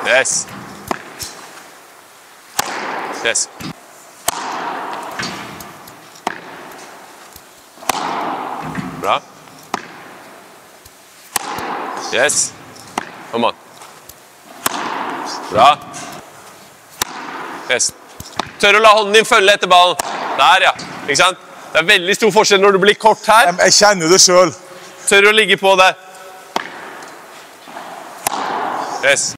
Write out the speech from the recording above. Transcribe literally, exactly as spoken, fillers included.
Yes. Yes. Bra. Yes. Kom an. Bra. Yes. Tør å la hånden din følge etter ballen. Der, ja. Ikke sant? Det er veldig stor forskjell når du blir kort her. Jeg, jeg kjenner det selv. Tør å ligge på der. Yes.